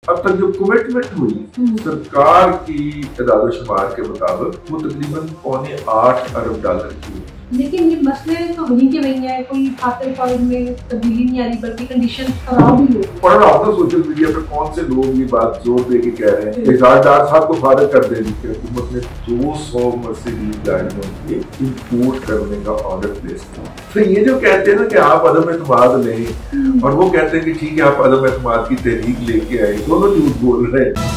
अब तक जो कमिटमेंट हुई सरकार की इदाद-ओ-शुमार के मुताबिक वो तकरीबन $8.25 अरब की हुई। लेकिन ये मसले तो वहीं के वहीं है, कोई खातिर फौज में तब्दीली नहीं आ रही बल्कि कंडीशन खराब ही हो। पढ़ रहा हूँ सोशल मीडिया पे कौन से लोग ये बात जोर दे के कह रहे हैं इजहार डार साहब को फारिग कर देने की हुकूमत ने 200 मर्सिडीज गाड़ियों के इंपोर्ट करने का ऑर्डर प्लेस किया। तो ये जो कहते हैं ना कि आप अदम एतमाद लें और वो कहते हैं कि ठीक है आप अदम एतमाद की तहरीक लेके आए, दोनों झूठ बोल रहे हैं।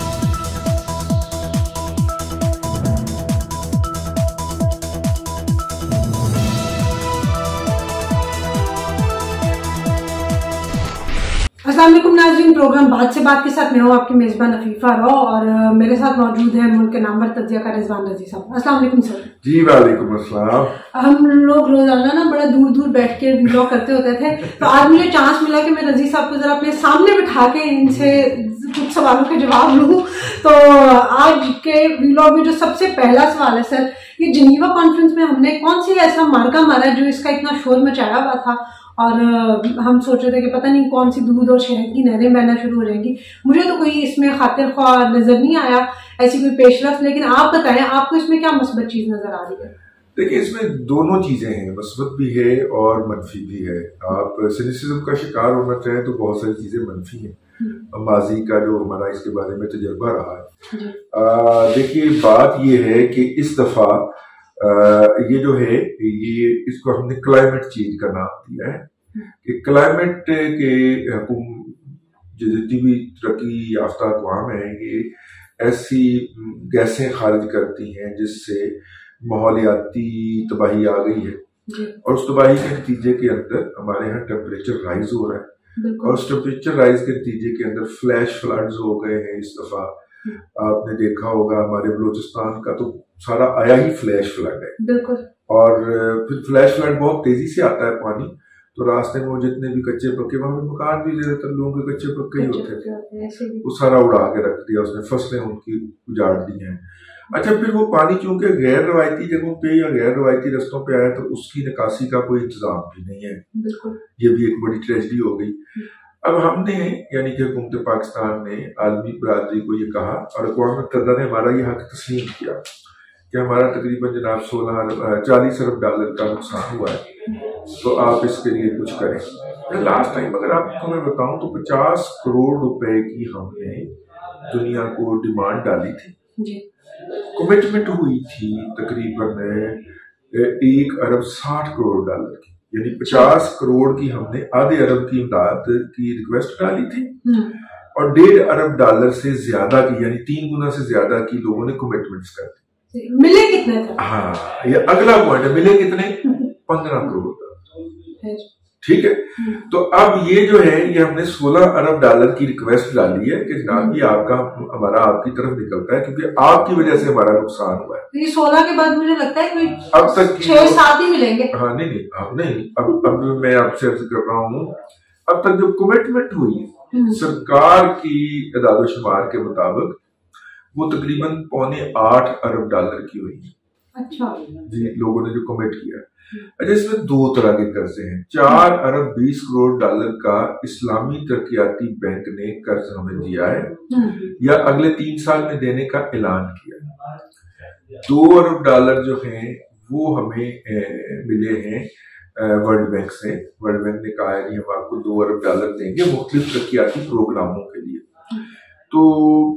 अस्सलाम वालेकुम नाज़रीन, प्रोग्राम बात से बात के साथ मैं हूँ आपकी मेजबान अफीफा रॉ और मेरे साथ मौजूद है मुल्क के नामवर तज्जिया का रिजवान रजी साहब। अस्सलाम वालेकुम सर। जी वालेकुम अस्सलाम। हम लोग रोजाना ना बड़ा दूर दूर बैठ के व्लॉग करते होते थे, तो आज मुझे चांस मिला कि मैं रजी साहब को जरा अपने सामने बिठा के इनसे कुछ सवालों के जवाब लूँ। तो आज के व्लॉग में जो सबसे पहला सवाल है सर, ये जिनीवा कॉन्फ्रेंस में हमने कौन सी ऐसा मार्का मारा जो इसका इतना शोर मचाया हुआ था और हम सोच रहे थे कि पता नहीं कौन सी दूध और शहद की नहरें बहना शुरू हो जाएंगी। मुझे तो कोई इसमें खातिर ख्वाह नजर नहीं आया, ऐसी कोई पेशरफ, लेकिन आप बताएं आपको इसमें क्या मस्बत चीज नजर आ रही है? देखिए इसमें दोनों चीजें हैं, मस्बत भी है और मनफी भी है। आप सिनिसिज्म का शिकार होना चाहें तो बहुत सारी चीजें मनफी हैं, माजी का जो हमारा इसके बारे में तजर्बा रहा है। देखिए बात ये है कि इस दफा ये जो है ये इसको हमने क्लाइमेट चेंज का नाम दिया है कि क्लाइमेट के जो जितनी भी तरक्की याफ्ता अक़वाम है ये ऐसी गैसें खारिज करती हैं जिससे माहौलियाती तबाही आ गई है और उस तबाही के नतीजे के अंदर हमारे यहाँ टेम्परेचर राइज हो रहा है और उस टेम्परेचर राइज के नतीजे के अंदर फ्लैश फ्लड्स हो गए हैं। इस दफा आपने देखा होगा हमारे बलूचिस्तान का तो सारा आया ही फ्लैश फ्लड है और फिर फ्लैश फ्लड बहुत तेजी से आता है पानी, तो रास्ते में वो जितने भी कच्चे पक्के, वहां पे मकान भी ज्यादातर लोगों के कच्चे पक्के ही होते थे, वो सारा उड़ा के रख दिया उसने, फसलें उनकी उजाड़ दी हैं। अच्छा फिर वो पानी चूंकि गैर रवायती जगहों पे या गैर रवायती रस्तों पे आया तो उसकी निकासी का कोई इंतजाम भी नहीं है, ये भी एक बड़ी ट्रेजेडी हो गई। अब हमने यानी कि हुकूमत पाकिस्तान ने आलमी बरादरी को ये कहा और अक़वाम मुत्तहिदा ने हमारा ये हक तस्लीम किया कि हमारा तकरीबन जनाब 40 अरब डॉलर का नुकसान हुआ है, तो आप इसके लिए कुछ करें। लास्ट टाइम अगर आपको मैं बताऊं तो 50 करोड़ रुपए की हमने दुनिया को डिमांड डाली थी, कमिटमेंट हुई थी तकरीबन 1 अरब 60 करोड़ डॉलर की, यानी 50 करोड़ की हमने आधे अरब की इमदाद की रिक्वेस्ट डाली थी और 1.5 अरब डॉलर से ज्यादा की यानी 3 गुना से ज्यादा की लोगों ने कमिटमेंट्स कर दी। मिले कितने थे? हाँ ये अगला पॉइंट है, मिले कितने? 15 करोड़। ठीक है, तो अब ये जो है ये हमने 16 अरब डॉलर की रिक्वेस्ट डाली है कि जनाब ये आपका हमारा आपकी तरफ निकलता है क्योंकि आपकी वजह से हमारा नुकसान हुआ है। ये 16 के बाद मुझे लगता है कोई अब तक 6-7 ही मिलेंगे। हाँ नहीं अब मैं आपसे अर्ज कर रहा हूँ अब तक जो कमिटमेंट हुई सरकार की इदाद-ओ-शुमार के मुताबिक वो तकरीबन $8.25 अरब की हुई है। अच्छा जी, लोगों ने जो कमिट किया। अच्छा इसमें दो तरह के कर्जे हैं। 4 अरब 20 करोड़ डॉलर का इस्लामी तरक्याती बैंक ने कर्ज हमें दिया है या अगले 3 साल में देने का ऐलान किया। 2 अरब डॉलर जो हैं वो हमें मिले हैं वर्ल्ड बैंक से। वर्ल्ड बैंक ने कहा है कि हम आपको 2 अरब डॉलर देंगे मुख्तलिफ तरक्याती प्रोग्रामों के लिए, तो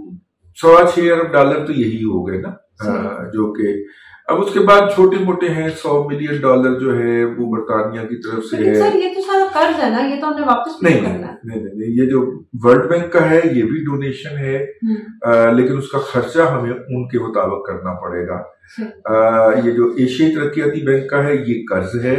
6.25 अरब डॉलर तो यही हो गए ना, जो कि अब उसके बाद छोटे मोटे हैं। $100 मिलियन जो है वो बरतानिया की तरफ से है। सर ये तो सारा कर्ज है ना, ये तो हमने वापस नहीं करना। नहीं, ये जो वर्ल्ड बैंक का है ये भी डोनेशन है, लेकिन उसका खर्चा हमें उनके मुताबिक करना पड़ेगा। ये जो एशियाई तरक्याती बैंक का है ये कर्ज है,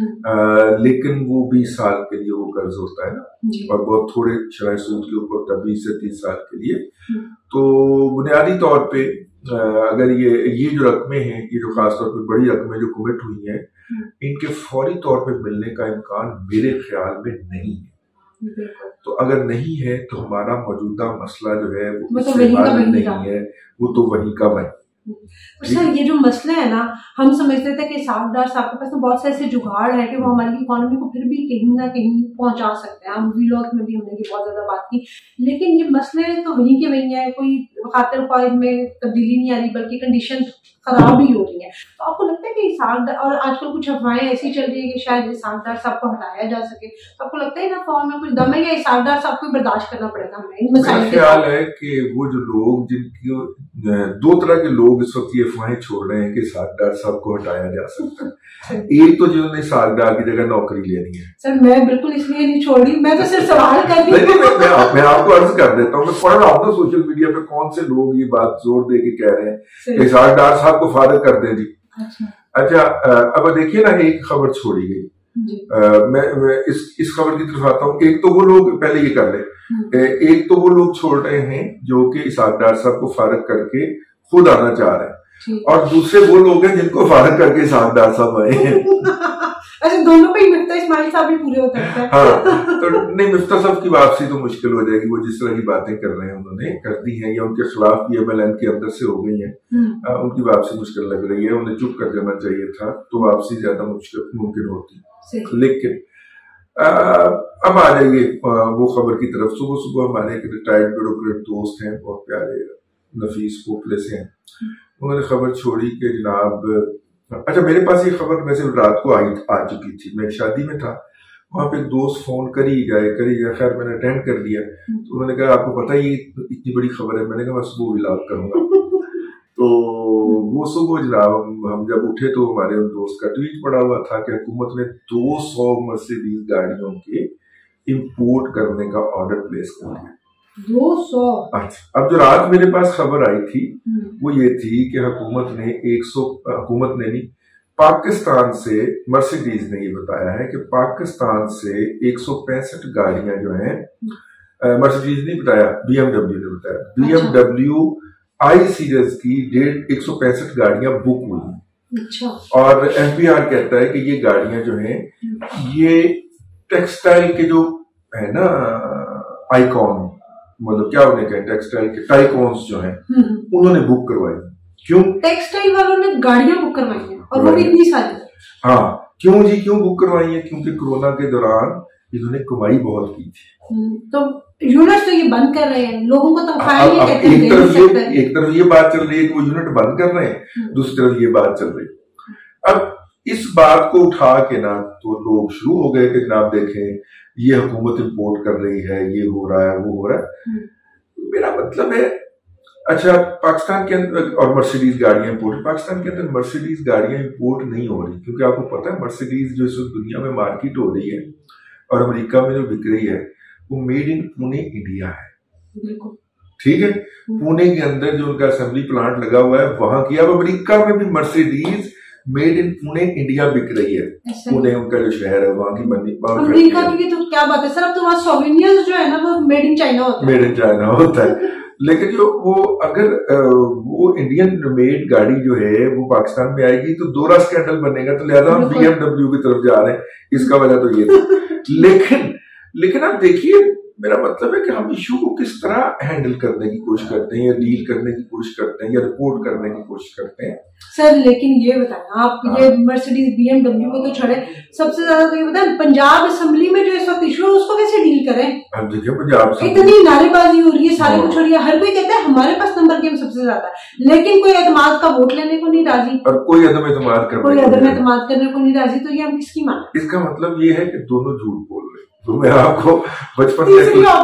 लेकिन वो 20 साल के लिए वो कर्ज होता है ना और बहुत थोड़े शरह सूद के ऊपर 20 से 30 साल के लिए। तो बुनियादी तौर पे अगर ये जो रकमें हैं, ये जो खासतौर पे बड़ी रकमें जो कमिट हुई हैं, इनके फौरी तौर पे मिलने का इम्कान मेरे ख्याल में नहीं है। तो अगर नहीं है तो हमारा मौजूदा मसला जो है वो इससे हल नहीं है, वो तो वहीं का वहीं। सर ये जो मसले है ना, हम समझते थे कि साहबदार साहब के पास तो बहुत से ऐसे जुगाड़ है कि वो हमारी इकोनॉमी को फिर भी कहीं ना कहीं पहुंचा सकते हैं। हम व्लॉग में भी हमने ये बहुत ज्यादा बात की, लेकिन ये मसले तो वहीं के वहीं है, कोई खातिर ख्वाहिश में तब्दीली नहीं आ रही बल्कि कंडीशन खराब ही हो रही है। तो आपको लगता है कि इसाकदार, और आजकल कुछ अफवाहें ऐसी चल रही है कि शायद इसाकदार साहब को हटाया जा सके, तो आपको लगता है ना फॉर्म में कुछ दम है या इसाकदार साहब को बर्दाश्त करना पड़ेगा हमें? मेरा ख्याल है कि वो जो लोग, जिनकी दो तरह के लोग इस वक्त ये अफवाहें छोड़ रहे हैं कि इसाकदार साहब को हटाया जा सकता है। एक तो जिन्होंने इसाकदार की जगह नौकरी लेनी है। सर मैं बिल्कुल इसलिए नहीं छोड़ रही, मैं तो सिर्फ सवाल कर रही हूँ। मैं आपको अर्ज कर देता हूँ, मैं पढ़ रहा हूँ सोशल मीडिया पे कौन से लोग ये बात जोर दे के कह रहे हैं इसाकदार साहब को फारिग कर दें जी। अच्छा अब देखिए ना, एक खबर छोड़ी गई, मैं इस खबर की तरफ आता हूँ। एक तो वो लोग, पहले ये कर ले, एक तो वो लोग छोड़ रहे हैं जो कि इसाकदार साहब को फारिग करके खुद आना चाह रहे हैं, और दूसरे वो लोग हैं जिनको फारिग करके इसाकदार साहब आए हैं। अच्छा, दोनों पे मिफ्ता इस्माइल साहब भी पूरे होते हैं। हाँ, तो नहीं, मिफ्ता साहब की वापसी तो मुश्किल हो जाएगी। वो जिस तरह की बातें कर रहे हैं उन्होंने कर दी हैं या उनके खिलाफ भी MLN के अंदर से हो गई हैं, उनकी वापसी मुश्किल लग रही है। उन्हें चुप कर जाना चाहिए था तो वापसी ज्यादा मुमकिन होती। लेकिन अब आ जाइए वो खबर की तरफ। सुबह सुबह हमारे एक रिटायर्ड ब्यूरोक्रेट दोस्त हैं, बहुत प्यारे नफीस पोपले से हैं, उन्होंने खबर छोड़ी कि जनाब, अच्छा मेरे पास ये खबर वैसे रात को आ चुकी थी, मैं शादी में था, वहां पे एक दोस्त फोन कर ही गए, खैर मैंने अटेंड कर लिया। तो उन्होंने कहा आपको पता ही इतनी बड़ी खबर है। मैंने कहा मैं सुबह विलाप करूंगा। तो वो सुबह जनाब हम जब उठे तो हमारे उन दोस्त का ट्वीट पड़ा हुआ था कि हुकूमत ने 200 मर्सिडीज गाड़ियों के इंपोर्ट करने का ऑर्डर प्लेस कर दिया। 200। अच्छा, अब जो रात मेरे पास खबर आई थी वो ये थी कि हुकूमत ने नहीं, पाकिस्तान से, मर्सिडीज ने ये बताया है कि पाकिस्तान से 165 गाड़ियां जो हैं, मर्सिडीज नहीं बताया, BMW ने बताया, BMW I सीरीज की 165 गाड़ियां बुक हुई हैं। अच्छा। और FBR कहता है कि ये गाड़ियां जो हैं ये टेक्सटाइल के जो है ना आइकॉन, मतलब क्या उन्हें कहें, टेक्सटाइल के टाइकॉन्स जो हैं उन्होंने बुक करवाई। क्यों? टेक्सटाइल वालों ने गाड़ियां बुक करवाई हैं, और वो भी इतनी सारी। हाँ, क्यों जी, क्यों बुक करवाई है? क्योंकि कोरोना के दौरान इन्होंने कमाई बहुत की थी। तो यूनिट तो ये बंद कर रहे हैं, लोगों को तो एक तरफ ये बात चल रही है कि वो यूनिट बंद कर रहे हैं, दूसरी तरफ ये बात चल रही है। अब इस बात को उठा के ना तो लोग शुरू हो गए कि जनाब देखें ये हुकूमत इंपोर्ट कर रही है, ये हो रहा है, वो हो रहा है। मेरा मतलब है, अच्छा पाकिस्तान के अंदर और मर्सिडीज गाड़ियां इंपोर्ट, पाकिस्तान के अंदर मर्सिडीज गाड़ियां इंपोर्ट नहीं हो रही, क्योंकि आपको पता है मर्सिडीज जो इस दुनिया में मार्केट हो रही है और अमेरिका में जो बिक रही है वो मेड इन पुणे इंडिया है। ठीक है, पुणे के अंदर जो उनका असेंबली प्लांट लगा हुआ है वहां की। अब अमेरिका में भी Mercedes made in Pune India बिक रही है। पुणे उनका जो शहर है वहां की बनी। अमेरिका की तो क्या बात है सर, अब तो वहाँ सोवेनियर्स जो है ना वो मेड इन चाइना होता है। मेड इन चाइना होता है, लेकिन जो वो अगर वो इंडियन मेड गाड़ी जो है वो पाकिस्तान में आएगी तो दोहरा स्कैंडल बनेगा। तो लिहाजा हम BMW की तरफ जा रहे हैं, इसका वजह तो ये थी। लेकिन आप देखिए, मेरा मतलब है कि हम इशू को किस तरह हैंडल करने की कोशिश करते हैं या डील करने की कोशिश करते हैं या रिपोर्ट करने की कोशिश करते हैं। सर लेकिन ये बताएं आप, ये मर्सिडीज BMW को तो छोड़े, सबसे ज्यादा तो ये बताएं पंजाब असेंबली में जो इस वक्त इशू है उसको कैसे डील करें? अब देखिए पंजाब इतनी नारेबाजी हो रही है, सारे को छोड़िए, हर कोई कहता है हमारे पास नंबर गेम सबसे ज्यादा है, लेकिन कोई एतमाद का वोट लेने को नहीं राजी और कोई अदम एतमाद करने को नहीं राजी। तो ये हम किसकी माने? इसका मतलब ये है कि दोनों झूठ बोल रहे हैं। तो मैं आपको बचपन में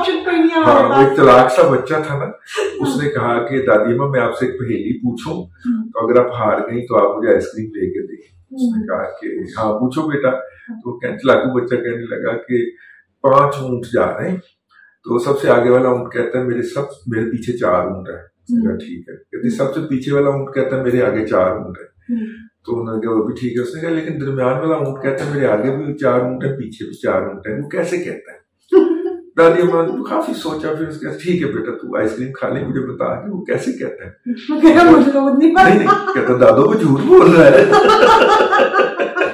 एक तलाक सा बच्चा था ना, उसने कहा कि दादी माँ मैं आपसे एक पहेली पूछूं, तो अगर आप हार गई तो आप मुझे आइसक्रीम लेके दें। उसने कहा कि हाँ पूछो बेटा। तो तलाकू बच्चा कहने लगा कि 5 ऊंट जा रहे हैं, तो सबसे आगे वाला ऊंट कहता है मेरे पीछे 4 ऊंट है। ठीक है। कहते सबसे पीछे वाला ऊंट कहता है मेरे आगे 4 ऊंट है। तो उन्होंने कहा वो भी ठीक है। उसने कहा लेकिन दरमियान वाला ऊंट कहता है मेरे आगे भी 4 ऊंट है, पीछे भी 4 ऊंट है, वो कैसे कहता है? दादी अम्मा ने काफी सोचा, फिर उसके ठीक है बेटा तू आइसक्रीम खा ले, मुझे बता कि वो कैसे कहता है। मुझे तो नहीं कहता दादो वो झूठ बोल रहा है।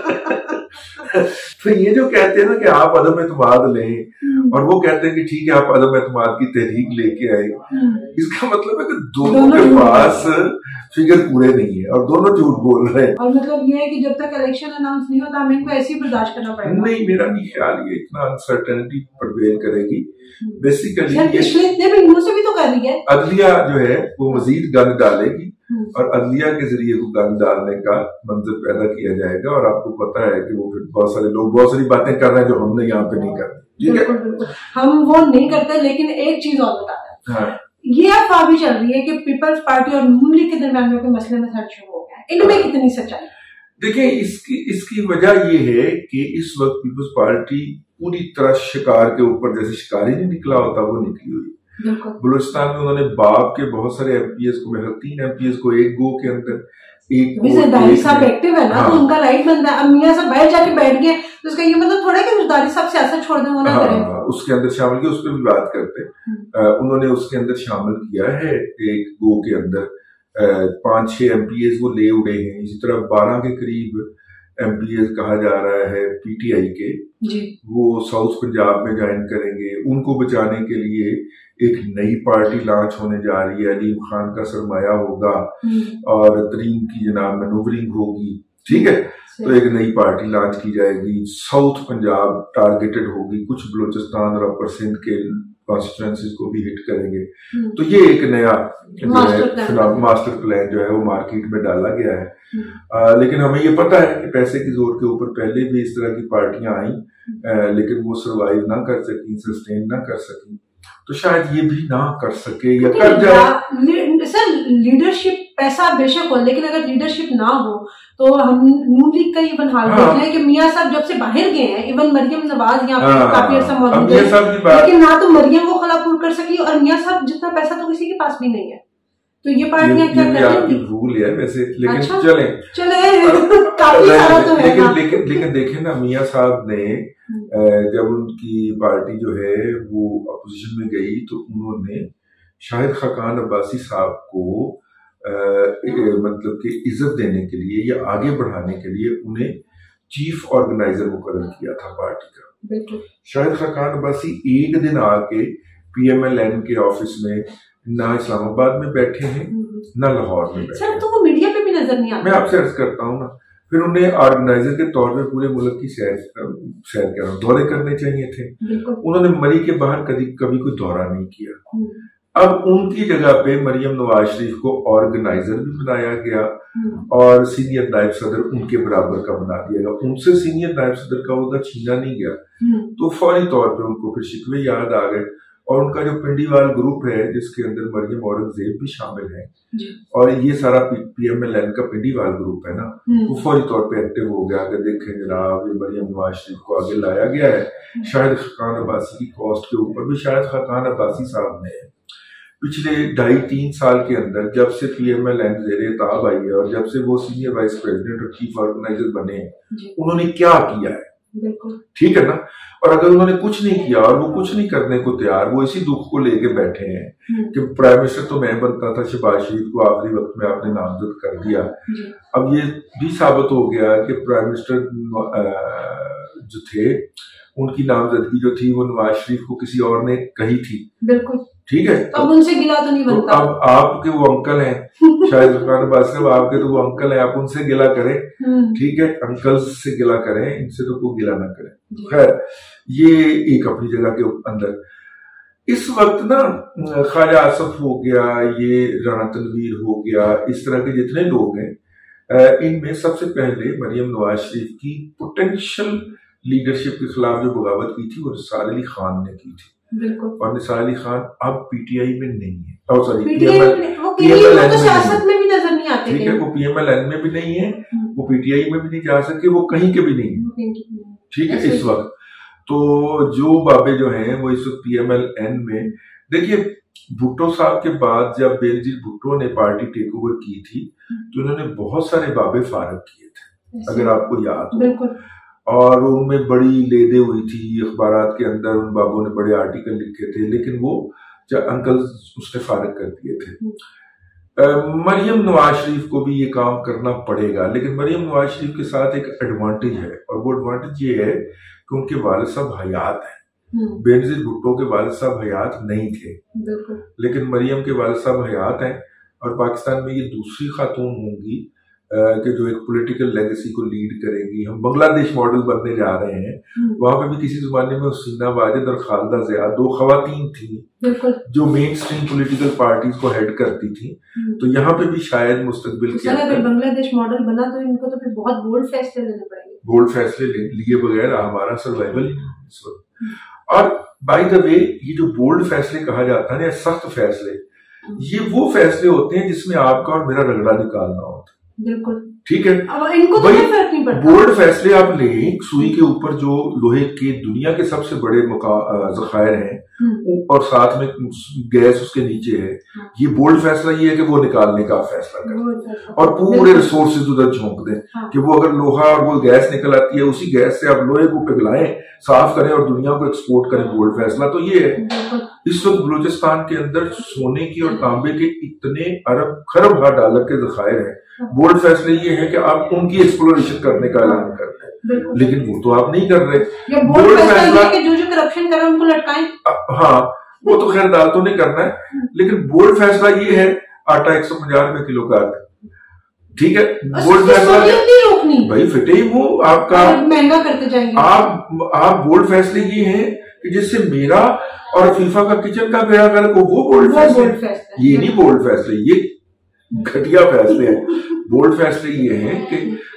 तो ये जो कहते हैं ना कि आप अदम एतमाद लें और वो कहते हैं कि ठीक है आप अदम एतमाद की तहरीक लेके आए, इसका मतलब है कि दोनों के पास फिगर पूरे नहीं है और दोनों झूठ बोल रहे हैं। और मतलब ये है कि जब तक इलेक्शन अनाउंस नहीं होता हमें इनको ऐसे ही बर्दाश्त करना पड़ेगा। नहीं, मेरा नहीं ख्याल ये इतना अनसर्टेनिटी प्रिवेल करेगी। बेसिकली से भी तो कर रही है अदलिया जो है वो मजीद गंद डालेगी और अदलिया के जरिए वो गंद डालने का मंजर पैदा किया जाएगा और आपको पता है कि वो फिर बहुत सारे लोग बहुत सारी बातें कर रहे हैं जो हमने यहाँ पे नहीं करनी। ठीक है, हम वो नहीं करते। लेकिन एक चीज और बता रहे हैं, ये अफवाह भी चल रही है कि पीपल्स पार्टी और नून लीग के दरमियान में कोई मसले मसाइल शुरू हो गया, इनमें कितनी सच्चाई? देखिए, इसकी वजह ये है कि इस वक्त पीपल्स पार्टी पूरी तरह शिकार के ऊपर, जैसे शिकारी नहीं निकला होता वो निकली हुई। बलूचिस्तान में उन्होंने बाप के बहुत सारे एमपीएस को, मेरे 3 एमपीएस को एक गो के अंदर ज़रदारी साहब एक्टिव है ना, हाँ। तो उनका राइट बनता है। अब मियां साहब बाहर जाके बैठ गए तो उसका ये मतलब थोड़ा कि ज़रदारी साहब सियासत छोड़ दें, वो ना करें। उसके अंदर शामिल किया, उस पर भी बात करते हैं। उन्होंने उसके अंदर शामिल किया है एक गो के अंदर 5-6 एमपीएस वो ले उड़े हैं। इसी तरह 12 के करीब एमपीएस कहा जा रहा है पीटीआई के जी। वो साउथ पंजाब में ज्वाइन करेंगे। उनको बचाने के लिए एक नई पार्टी लॉन्च होने जा रही है, अलीम खान का सरमाया होगा और तरीन की जनाब मैनूवरिंग होगी। ठीक है, तो एक नई पार्टी लॉन्च की जाएगी, साउथ पंजाब टारगेटेड होगी, कुछ बलूचिस्तान और अपर सिंध के कॉन्स्टिट्यूएंसीज को भी हिट करेंगे। तो ये एक नया मास्टर प्लान जो है वो मार्केट में डाला गया है। लेकिन हमें ये पता है कि पैसे की जोर के ऊपर पहले भी इस तरह की पार्टियां आई, लेकिन वो सरवाइव ना कर सकी, सस्टेन ना कर सकी। तो शायद ये भी ना कर सके या कर जाए। सर लीडरशिप पैसा बेशक हो, लेकिन अगर लीडरशिप ना हो तो हम नून लीग का इवन हाल देख रहे हैं कि मियां साहब जब से बाहर गए हैं, इवन मरियम नवाज यहाँ पे काफी अर्सा मौजूद है, लेकिन ना तो मरियम वो खलापूर कर सकी और मियां साहब जितना पैसा तो किसी के पास भी नहीं है। तो ये पार्टियां क्या करेंगी? भूल है वैसे, लेकिन अच्छा? चले काफी सारा तो है। लेकिन देखें ना, मियां साहब ने जब उनकी पार्टी जो है वो अपोजिशन में गई तो उन्होंने शाहिद खाकान अब्बासी साहब को मतलब कि इज्जत देने के लिए या आगे बढ़ाने के लिए उन्हें चीफ ऑर्गेनाइजर मुकर्रर किया था पार्टी का। शाहिद खाकान अब्बासी एक दिन आके पीएमएलएन के ऑफिस में ना इस्लामाबाद में बैठे हैं ना लाहौर में बैठे हैं। तो वो मीडिया पे भी नजर नहीं आता। मैं आपसे अर्ज करता हूँ ना, फिर उन्हें ऑर्गेनाइजर के तौर पे पूरे मुल्क की सैर दौरे करने चाहिए थे। उन्होंने मरी के बाहर कभी कोई दौरा नहीं किया। अब उनकी जगह पे मरियम नवाज शरीफ को ऑर्गेनाइजर भी बनाया गया और सीनियर नायब सदर उनके बराबर का बना दिया गया। उनसे सीनियर नायब सदर का ओहदा छीना नहीं गया, तो फौरी तौर पे उनको फिर शिकवे याद आ गए। और उनका जो पिंडीवाल ग्रुप है जिसके अंदर मरियम औरंगजेब भी शामिल है और ये सारा पीएमएलएन का पिंडीवाल ग्रुप है ना, वो फौरी तौर पे एक्टिव हो गया। अगर देखें जनाब, ये मरियम नवाज शरीफ को आगे लाया गया है शाहिद खाकान अब्बासी की कॉस्ट के ऊपर भी। शाहिद खाकान अब्बासी साहब ने पिछले 2.5-3 साल के अंदर जब से पीएमएलएन ज़ेरे ताब आई है और जब से वो सीनियर वाइस प्रेसिडेंट और चीफ ऑर्गेनाइजर बने, उन्होंने क्या किया है? ठीक है ना। और अगर उन्होंने कुछ नहीं किया और वो कुछ नहीं करने को तैयार, वो इसी दुख को लेके बैठे हैं कि प्राइम मिनिस्टर तो मैं बनता था, शहबाज शरीफ को आखिरी वक्त में आपने नामजद कर दिया। अब ये भी साबित हो गया कि प्राइम मिनिस्टर जो थे उनकी नामजदगी जो थी वो नवाज शरीफ को किसी और ने कही थी। बिल्कुल ठीक है, तो अब उनसे गिला तो नहीं बनता। तो अब आपके वो अंकल हैं शाहिद खाकान अब्बासी साहब, आपके तो वो अंकल हैं, आप उनसे गिला करें। ठीक है, अंकल से गिला करें, इनसे तो कोई गिला ना करें। खैर, ये एक अपनी जगह के अंदर इस वक्त ना ख्वाजा आसफ हो गया, ये राना तनवीर हो गया, इस तरह के जितने लोग हैं, इनमें सबसे पहले मरियम नवाज शरीफ की पोटेंशियल लीडरशिप के खिलाफ जो बगावत की थी वो निसार अली खान ने की थी। और निसार अली खान अब पीटीआई में नहीं है, सॉरी सियासत में भी नजर नहीं आते। ठीक है, वो पीएमएलएन में भी नहीं है, वो पीटीआई में भी नहीं जा सके, वो कहीं के भी नहीं है। ठीक है, इस वक्त तो जो बाबे जो हैं वो इस वक्त पीएमएलएन में, देखिए भुट्टो साहब के बाद जब बेनजीर भुट्टो ने पार्टी टेक ओवर की थी तो उन्होंने बहुत सारे बाबे फारग किए थे, अगर आपको याद हो, और उनमें बड़ी लेदे हुई थी अखबारात के अंदर, उन बाबू ने बड़े आर्टिकल लिखे थे, लेकिन वो अंकल उसने फारग कर दिए थे। मरियम नवाज शरीफ को भी ये काम करना पड़ेगा, लेकिन मरियम नवाज शरीफ के साथ एक एडवांटेज है और वो एडवांटेज ये है कि उनके वालिद साहब हयात हैं। बेनजीर भुट्टो के वालिद साहब हयात नहीं थे, लेकिन मरियम के वालिद साहब हयात हैं और पाकिस्तान में ये दूसरी खातून होंगी कि जो एक पॉलिटिकल लेगेसी को लीड करेंगी। हम बांग्लादेश मॉडल बनने जा रहे हैं। वहां पे भी किसी जमाने में हुसैना वाजिद और खालिदा ज़िया दो खवातीन थी जो मेन स्ट्रीम पॉलिटिकल पार्टीज को हेड करती थी। तो यहाँ पे भी शायद मुस्तकबिल के अगर बांग्लादेश मॉडल बना तो इनको तो फिर बहुत बोल्ड फैसले लेने पड़ेंगे। बोल्ड फैसले लिए बगैर हमारा सर्वाइवल इस वक्त। और बाय द वे ये जो बोल्ड फैसले कहा जाता है ना, सख्त फैसले, ये वो फैसले होते हैं जिसमें आपका और मेरा रगड़ा निकालना होता है। बिल्कुल ठीक है। अब इनको तो कोई फर्क नहीं पड़ता। बोल्ड फैसले आप लें, सुई के ऊपर जो लोहे के दुनिया के सबसे बड़े जखायर हैं और साथ में गैस उसके नीचे है, ये बोल्ड फैसला ये है कि वो निकालने का फैसला करें और पूरे रिसोर्सेज उधर झोंक दें कि वो अगर लोहा और वो गैस निकल आती है, उसी गैस से आप लोहे को पिघलाएं, साफ करें और दुनिया को एक्सपोर्ट करें। बोल्ड फैसला तो ये है। इस वक्त बलूचिस्तान के अंदर सोने की और तांबे के इतने अरब खरब $1 के जखायर हैं। बोल्ड फैसले ये है कि आप उनकी एक्सप्लोरेशन करने का ऐलान करते हैं, लेकिन वो तो आप नहीं कर रहे। बोल्ड फैसला कि जो करप्शन कर रहे हैं उनको लटकाएं। हाँ, वो तो खैर अदालतों ने करना है, लेकिन बोल्ड फैसला ये है आटा 150 रुपए किलो का। ठीक है, बोल्ड फैसला रोकनी भाई फिटे ही वो आपका महंगा करते जाएंगे। आप बोल्ड फैसले ये हैं कि जिससे मेरा और फीफा का किचन का बेड़ा गर्क हो, वो बोल्ड फैसले। ये नहीं बोल्ड फैसले, ये घटिया फैसले हैं। बोल्ड फैसले ये हैं कि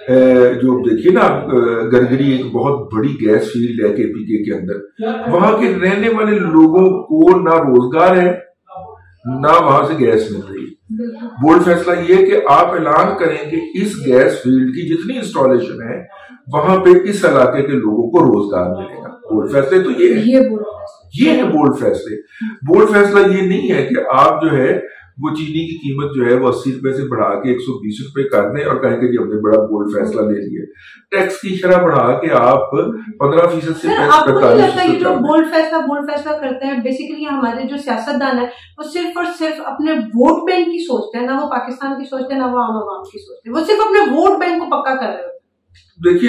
जो देखिए ना, गरगरी एक बहुत बड़ी गैस फील्ड है केपीके के अंदर, वहां के रहने वाले लोगों को ना रोजगार है ना वहां से गैस मिल रही है। बोल्ड फैसला ये है कि आप ऐलान करें कि इस गैस फील्ड की जितनी इंस्टॉलेशन है वहां पे इस इलाके के लोगों को रोजगार मिलेगा। बोल्ड फैसले तो ये है बोल्ड फैसले। बोल्ड फैसला ये नहीं है कि आप जो है वो चीनी की कीमत जो है वो 80 रुपए से बढ़ा के 120 रुपए कर दें और कहें कि जी हमने बड़ा बोल्ड फैसला ले लिया। टैक्स की शरह बढ़ा के आप 15% से 45%। जो बोल्ड फैसला करते हैं, बेसिकली हमारे जो सियासतदान है वो सिर्फ और सिर्फ अपने वोट बैंक की सोचते हैं, ना वो पाकिस्तान की सोचते हैं, ना वो आम आवाम की सोचते हैं। वो सिर्फ अपने वोट बैंक को पक्का कर रहे होते हैं। देखिए,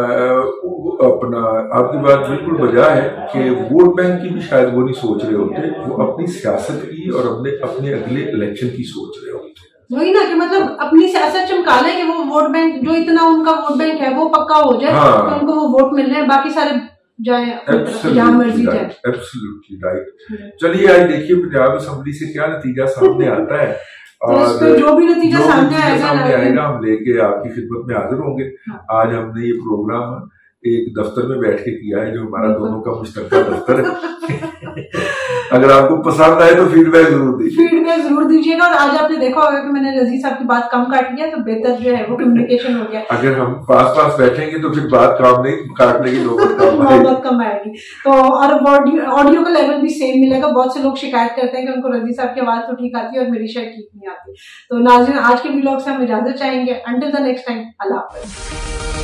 अपना आपकी बात बिल्कुल बजा है कि वोट बैंक की भी शायद वो नहीं सोच रहे होते, वो अपनी सियासत की और अपने अगले इलेक्शन की सोच रहे होते। वही ना कि मतलब अपनी सियासत चमका लें कि वो वोट बैंक जो इतना उनका वोट बैंक है वो पक्का हो जाए। हाँ। तो उनको वो वोट मिल रहे हैं, बाकी सारे जाए जहां मर्जी जाए। Absolutely right. चलिए आज देखिए पंजाब असेंबली से क्या नतीजा सामने आता है और जो भी नतीजा सामने आएगा हम लेके आपकी खिदमत में हाजिर होंगे। आज हमने ये प्रोग्राम एक दफ्तर में बैठ के किया है, जो हमारा दोनों का मुश्तरका दफ्तर है। अगर आपको पसंद आए तो फीडबैक जरूर दीजिएगा। और आज आपने देखा होगा कि मैंने रजीज साहब की बात कम काट लिया, तो बेहतर जो है वो कम्युनिकेशन हो गया। अगर हम पास बैठेंगे तो फिर बात काटने की नौबत कम आएगी। तो और ऑडियो का लेवल भी सेम मिलेगा। बहुत से लोग शिकायत करते हैं कि उनको रजीज साहब की आवाज तो ठीक आती है और मेरी शायद ठीक नहीं आती। तो नाज़रीन, आज के व्लॉग से हम इजाजत चाहेंगे। अंटिल द नेक्स्ट टाइम, अल्लाह हाफ़िज़।